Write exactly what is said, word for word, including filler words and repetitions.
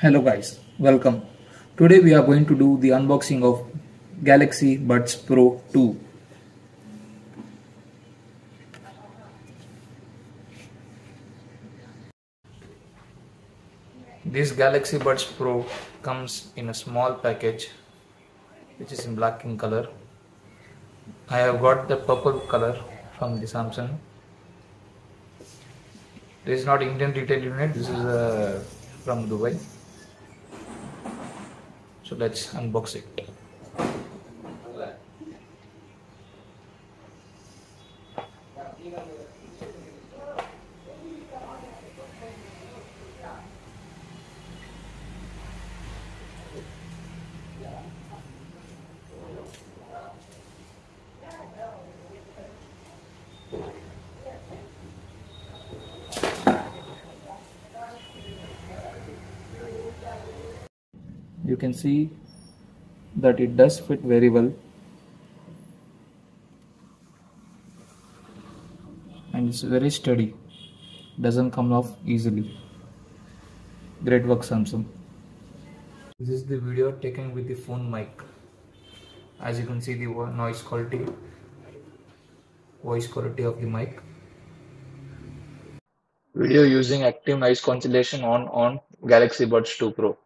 Hello guys, welcome. Today we are going to do the unboxing of Galaxy Buds Pro two. This Galaxy Buds Pro comes in a small package which is in black in color. I have got the purple color from the Samsung. This is not Indian retail unit, this is uh, from Dubai. So let's unbox it. You can see that it does fit very well and it's very steady, doesn't come off easily. Great work, Samsung. This is the video taken with the phone mic. As you can see, the noise quality, voice quality of the mic. Video using active noise cancellation on on Galaxy Buds two Pro.